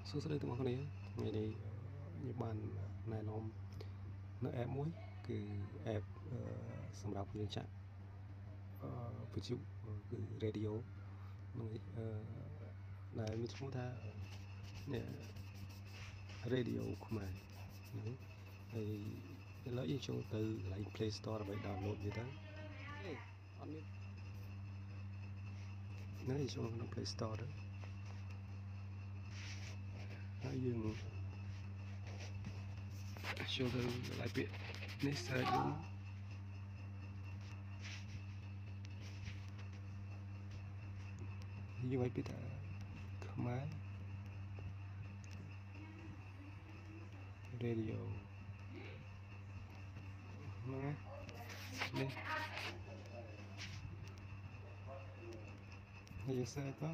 សួស្តីទាំងអស់គ្នាថ្ងៃនេះខ្ញុំបានណែនាំនៅ app មួយគឺ app សម្រាប់យើងចាក់វិទ្យុគឺ radio នឹងដែលមានឈ្មោះថា radio ខ្មែរហ្នឹងហើយឥឡូវយើងចូលទៅកន្លែង Play Store ដើម្បី download វាទៅអត់មានហ្នឹងចូលក្នុង Play Store ទៅហើយយើងចូលទៅកន្លែងពាក្យនេះ search យើងឲ្យពាក្យថាខ្មែរ radio ហ្នឹងនេះយើង search ទៅ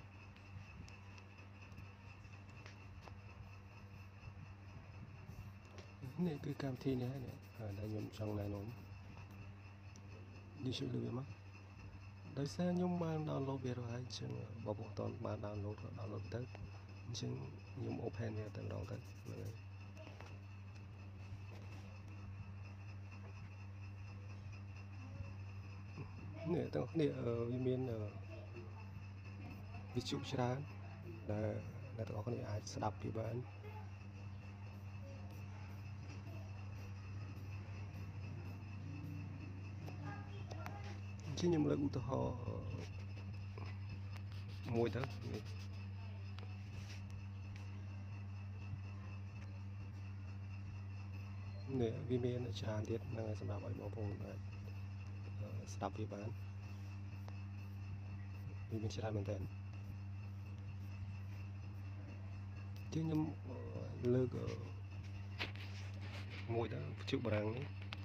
នេះគឺកម្មវិធីនេះហើយដែលខ្ញុំចង់ណែនាំយើងជួយលើវាមកដោយសារខ្ញុំបាន download វាហើយអញ្ចឹងបងប្អូនអត់បាន download ក៏ download ទៅអញ្ចឹងខ្ញុំ open វាតែម្ដងទៅហ្នឹងហើយនេះទាំងគ្នាវាមានវិទ្យុច្រើនដែលទាំងអស់គ្នាអាចស្ដាប់ពីបានជាខ្ញុំលើកឧទាហរណ៍មួយទៅនេះវាមានច្រើនទៀតហ្នឹងហើយសម្រាប់ឲ្យបងប្អូនអាចស្ដាប់វាបានវាមានច្រើនមែនតើជាខ្ញុំលើកមួយទៅវិទ្យុបារាំងនេះ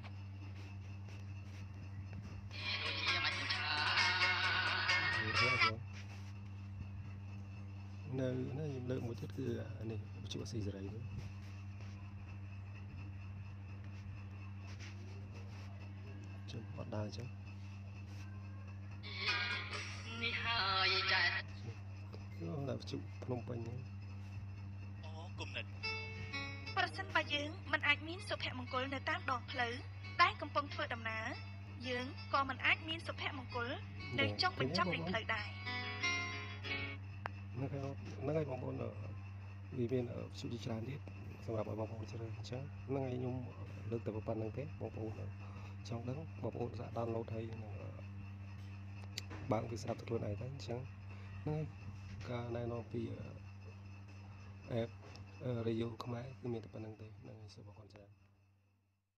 នៅខ្ញុំលើកមួយទៀតគឺនេះវិទ្យុអស៊ីសេរីនេះចុះអត់ដើរអញ្ចឹងនេះហើយចានៅវិទ្យុភ្នំពេញហ្នឹងអូគុំនិតប្រសិនបើយើងមិនអាចមានសុភមង្គលនៅតាមដងផ្លូវដែលកំពុងធ្វើដំណើរយើងក៏មិនអាចមានសុភមង្គលនៅចុងបញ្ចប់នៃផ្លូវដែរហ្នឹងហើយបងប្អូនវាមានវិទ្យុជាច្រើនទៀតសម្រាប់ឲ្យបងប្អូនជ្រើសអញ្ចឹងហ្នឹងហើយខ្ញុំលើកតែប៉ុណ្្នឹងទេបងប្អូនចង់ដឹងបងប្អូនសាក download ហើយនឹងបើកវាស្ដាប់ទៅខ្លួនឯងទៅអញ្ចឹងហ្នឹងហើយការណែនាំពី app radio ខ្មែរគឺមានតែប៉ុណ្្នឹងទេហ្នឹងហើយសូមអរគុណ